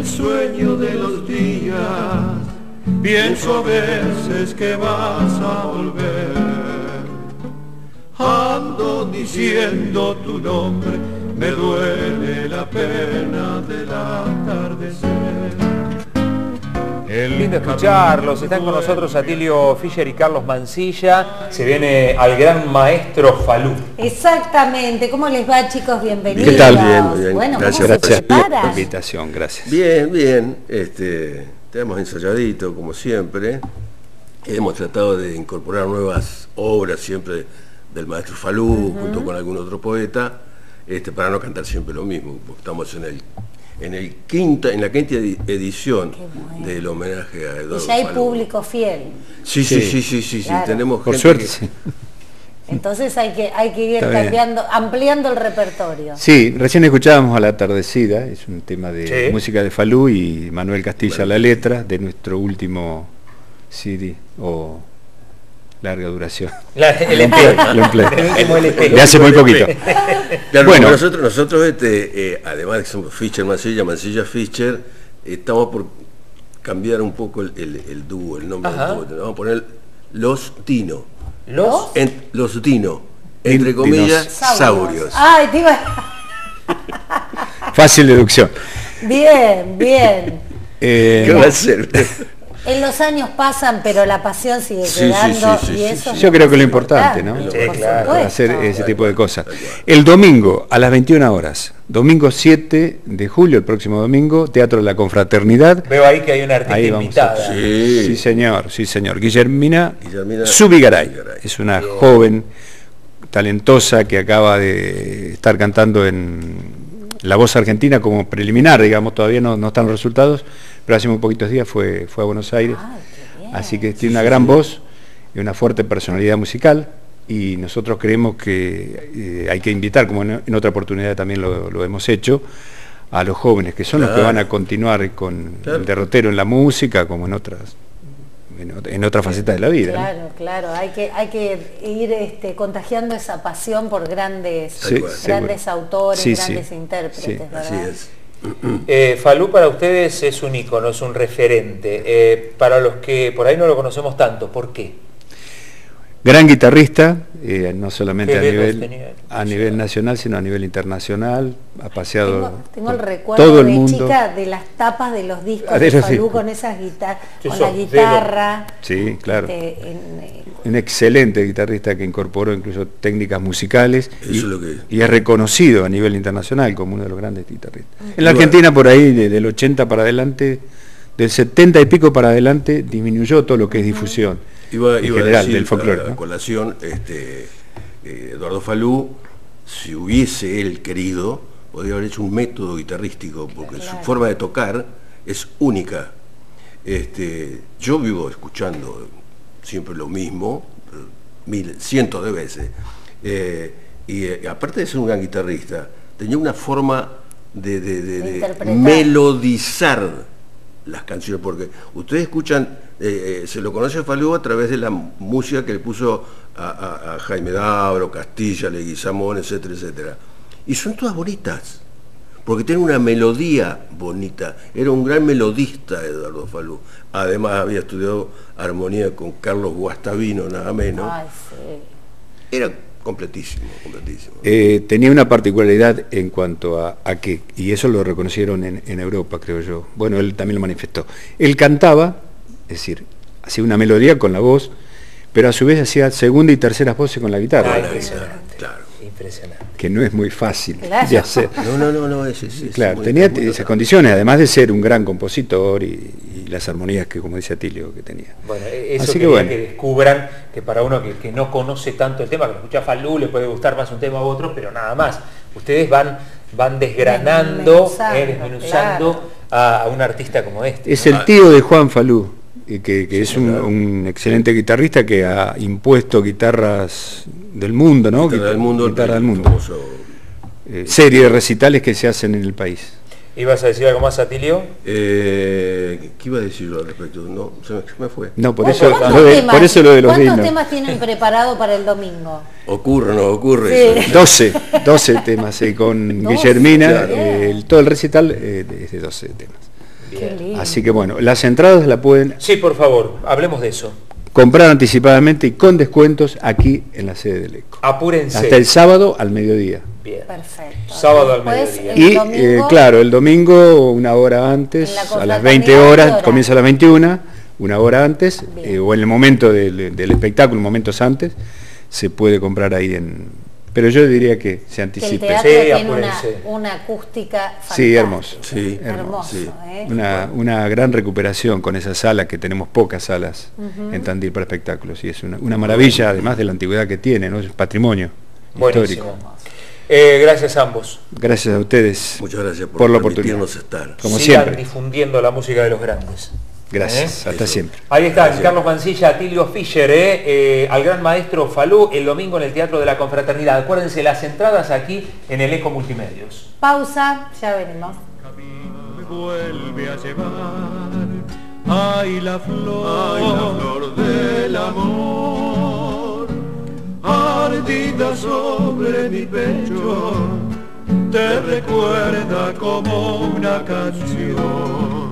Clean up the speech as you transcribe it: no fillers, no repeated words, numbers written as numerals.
el sueño de los días, pienso a veces que vas a volver. Ando diciendo tu nombre, me duele la pena del atardecer. Lindo escucharlos. Están con nosotros Atilio Fischer y Carlos Mansilla. Se viene al gran maestro Falú. Exactamente. ¿Cómo les va, chicos? Bienvenidos. ¿Qué tal? Bien, bien. Bueno, gracias por la invitación. Gracias. Bien, bien. Te hemos ensayadito, como siempre. Hemos tratado de incorporar nuevas obras siempre del maestro Falú, junto con algún otro poeta, para no cantar siempre lo mismo. Estamos en la quinta edición del homenaje a Eduardo Falú. Y ya hay público fiel. Sí, claro. Tenemos por gente suerte, que... sí. Entonces hay que ir cambiando, ampliando el repertorio. Sí, recién escuchábamos a La Atardecida, es un tema de música de Falú y Manuel Castilla la letra, de nuestro último CD o larga duración. El empleo. De hace muy poquito. Claro, bueno, nosotros además de que somos Fischer Mansilla, Mansilla Fischer, estamos por cambiar un poco el dúo, el nombre del dúo. Vamos a poner Los Dino. Los Dino, entre comillas, saurios. Ay, te iba... Fácil deducción. Bien, bien. ¿Qué va a ser? En los años pasan, pero la pasión sigue quedando. Yo creo que lo importante, ¿no? Sí, claro. Hacer ese tipo de cosas. El domingo a las 21 horas, domingo 7 de julio, el próximo domingo, Teatro de la Confraternidad. Veo ahí que hay una artista invitada. Sí, señor. Guillermina Zubigaray. Es una joven talentosa que acaba de estar cantando en La Voz Argentina como preliminar, digamos, todavía no están los resultados, pero hace muy poquitos días fue a Buenos Aires. Así que tiene una gran voz y una fuerte personalidad musical, y nosotros creemos que hay que invitar, como en otra oportunidad también lo hemos hecho, a los jóvenes, que son los que van a continuar con el derrotero en la música, como en otras facetas de la vida. Claro, hay que ir contagiando esa pasión por grandes autores, grandes intérpretes, ¿verdad? Así es. Falú para ustedes es un ícono, es un referente. Para los que por ahí no lo conocemos tanto, ¿por qué? Gran guitarrista, no solamente a nivel nacional, sino a nivel internacional. Ha paseado tengo el recuerdo todo el de mundo. Chica de las tapas de los discos de Falú con esas con la guitarra. Sí, claro. Un excelente guitarrista que incorporó incluso técnicas musicales y es reconocido a nivel internacional como uno de los grandes guitarristas. En la Argentina por ahí, del 80 para adelante, del 70 y pico para adelante, disminuyó todo lo que es difusión. Iba general, a decir, del folclore, a colación, Eduardo Falú, si hubiese él querido, podría haber hecho un método guitarrístico, porque su forma de tocar es única. Yo vivo escuchando siempre lo mismo, cientos de veces, y aparte de ser un gran guitarrista, tenía una forma de melodizar las canciones, porque ustedes escuchan, se lo conoce a Falú a través de la música que le puso a Jaime Dabro, Castilla, Leguizamón, etcétera, etcétera, y son todas bonitas, porque tiene una melodía bonita. Era un gran melodista Eduardo Falú. Además había estudiado armonía con Carlos Guastavino, nada menos. Era completísimo. Tenía una particularidad en cuanto a que, y eso lo reconocieron en Europa, creo yo, bueno, él también lo manifestó, él cantaba, es decir, hacía una melodía con la voz, pero a su vez hacía segunda y terceras voces con la guitarra. Impresionante. Que no es muy fácil de hacer. No, claro, tenía esas condiciones, además de ser un gran compositor y las armonías que, como dice Atilio, que tenía. Bueno, eso quería que descubran, que para uno que no conoce tanto el tema, que escucha Falú, le puede gustar más un tema u otro, pero nada más. Ustedes van desgranando, desmenuzando a un artista como este. Es el tío de Juan Falú, que es un excelente guitarrista que ha impuesto guitarras del mundo, ¿no? Guitarra del mundo. Famoso... serie de recitales que se hacen en el país. ¿Ibas a decir algo más, Atilio? ¿Qué iba a decir al respecto? No, se me fue. No, por eso lo de los ¿Cuántos temas tienen preparado para el domingo? Ocurre. Sí. 12 temas, con 12, Guillermina, claro. Todo el recital es de 12 temas. Así que bueno, las entradas la pueden... Sí, por favor, hablemos de eso. Comprar anticipadamente y con descuentos aquí en la sede del ECO. Apúrense. Hasta el sábado al mediodía. Bien. Perfecto. Sábado al mediodía. Y claro, el domingo una hora antes, a las 20 horas, comienza a las 21, una hora antes, o en el momento del espectáculo, momentos antes, se puede comprar ahí en... Pero yo diría que se anticipe. Que el teatro tiene una acústica fantástica. Sí, hermoso. Sí, hermoso. Sí. Una gran recuperación con esa sala, que tenemos pocas salas en Tandil para espectáculos. Y es una maravilla, además de la antigüedad que tiene, ¿no? Es patrimonio histórico. Gracias a ambos. Gracias a ustedes. Muchas gracias por la oportunidad. Estar. Como Sigan siempre. difundiendo la música de los grandes. Gracias, hasta siempre. Ahí están, Carlos Mancilla, Atilio Fischer, al gran maestro Falú, el domingo en el Teatro de la Confraternidad. Acuérdense, las entradas aquí en el ECO Multimedios. Pausa, ya venimos. Me vuelve a llevar, ay la flor del amor, ardida sobre mi pecho, te recuerda como una canción.